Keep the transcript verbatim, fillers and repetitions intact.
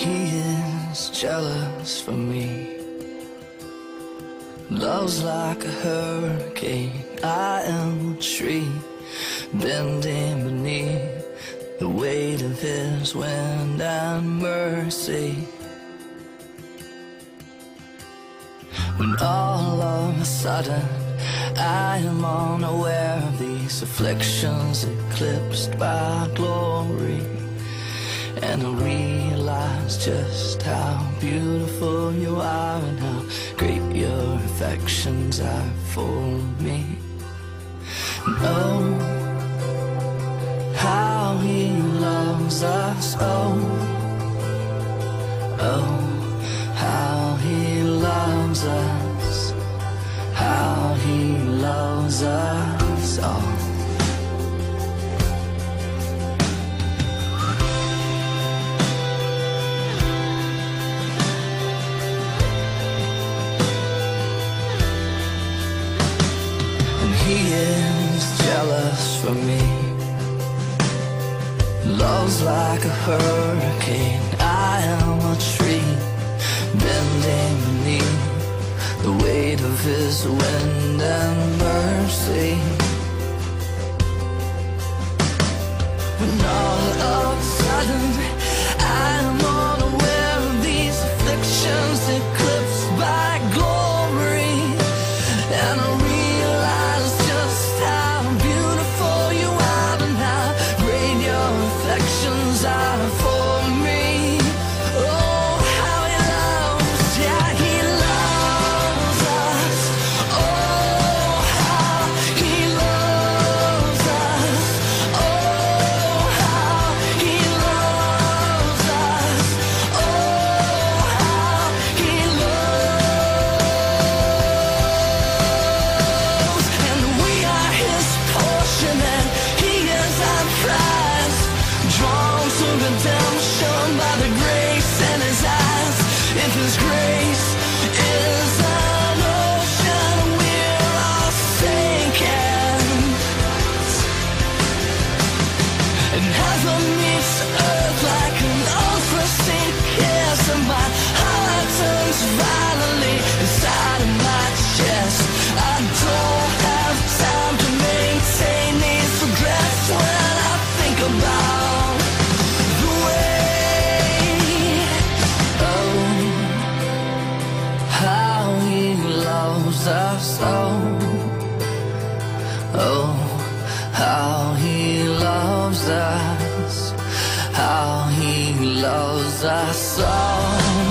he is jealous for me. Love's like a hurricane, I am a tree bending beneath the weight of his wind and mercy. When all of a sudden I am unaware of these afflictions eclipsed by glory, and I realize just how beautiful you are and how great your affections are for me. And oh, how he loves us, oh, oh, how he loves us, how he loves us all. He is jealous for me. Love's like a hurricane, I am a tree bending beneath the weight of his wind and mercy. When all of a sudden I am unaware of these afflictions eclipsed by glory, and I are for me. Oh, how he loves, yeah, he loves us. Oh, how he loves us. Oh, how he loves us. Oh, how he loves. And we are his portion, and he is our prize, drawn to redemption by the grace in his eyes. If his grace is an ocean, we're all sinking. And heaven meets earth like an unforeseen kiss, and my heart turns violently inside of my chest. I don't have time to maintain these regrets when I think about the way, oh, how he loves us, oh, oh, how he loves us, how he loves us all.